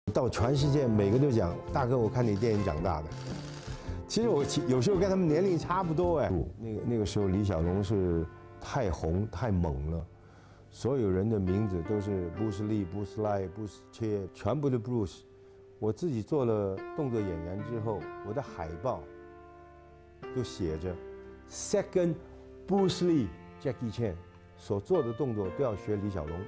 到全世界每个都讲，大哥，我看你电影长大的。其实我有时候跟他们年龄差不多哎。那个时候李小龙是太红太猛了，所有人的名字都是布斯利、布斯莱、布斯切，全部的 Bruce。我自己做了动作演员之后，我的海报就写着 Second Bruce Lee Jackie Chan， 所做的动作都要学李小龙，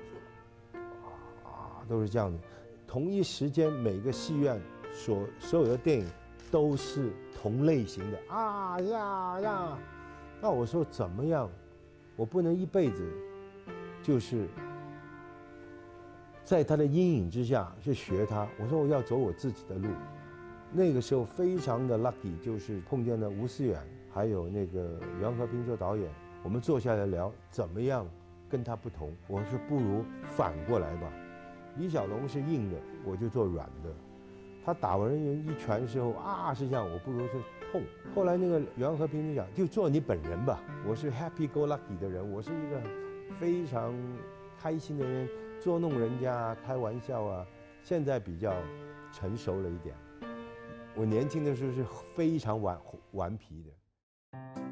都是这样的。同一时间，每个戏院所有的电影都是同类型的呀。那我说怎么样？我不能一辈子就是在他的阴影之下去学他。我说我要走我自己的路。那个时候非常的 lucky， 就是碰见了吴思远，还有那个袁和平做导演，我们坐下来聊怎么样跟他不同。我说不如反过来吧。李小龙是硬的，我就做软的。他打完人一拳的时候是这样，我不如是痛。后来那个袁和平就讲，就做你本人吧。我是 happy go lucky 的人，我是一个非常开心的人，捉弄人家开玩笑啊。现在比较成熟了一点，我年轻的时候是非常顽皮的。